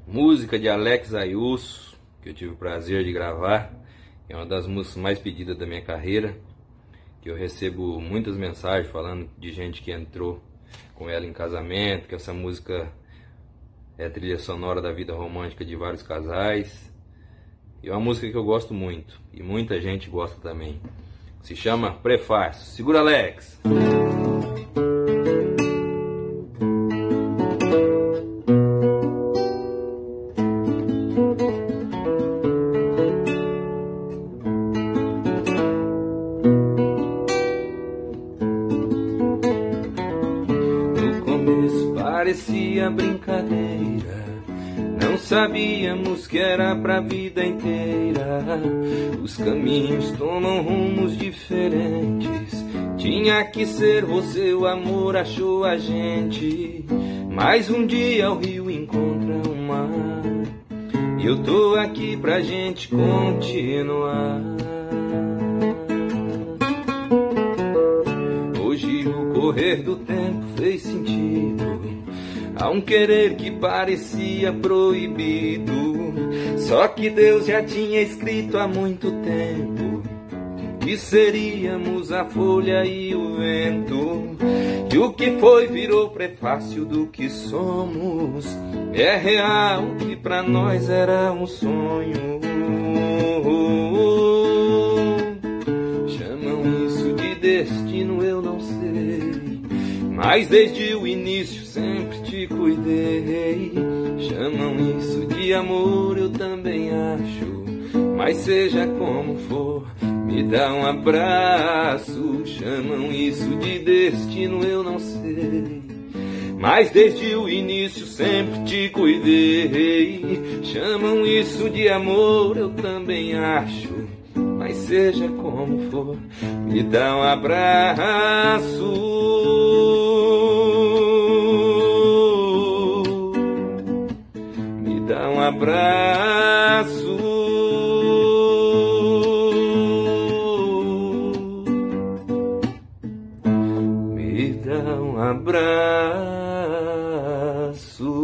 Música de Alex Ayuso, que eu tive o prazer de gravar. É uma das músicas mais pedidas da minha carreira, que eu recebo muitas mensagens falando de gente que entrou com ela em casamento, que essa música é a trilha sonora da vida romântica de vários casais. E é uma música que eu gosto muito, e muita gente gosta também. Se chama Prefácio. Segura, Alex! No começo parecia brincadeira, não sabíamos que era pra vida inteira. Os caminhos tomam rumos diferentes. Tinha que ser você, o amor achou a gente. Mas um dia o rio encontra o mar, e eu tô aqui pra gente continuar. Hoje o correr do tempo fez sentido a um querer que parecia proibido. Só que Deus já tinha escrito há muito tempo que seríamos a folha e o vento. E o que foi virou prefácio do que somos. É real que pra nós era um sonho. Chamam isso de destino, eu não sei, mas desde o início sempre te cuidei. Chamam isso de amor, eu também acho, mas seja como for, me dá um abraço. Chamam isso de destino, eu não sei, mas desde o início sempre te cuidei. Chamam isso de amor, eu também acho, mas seja como for, me dá um abraço. Me dá um abraço. Me dá um abraço.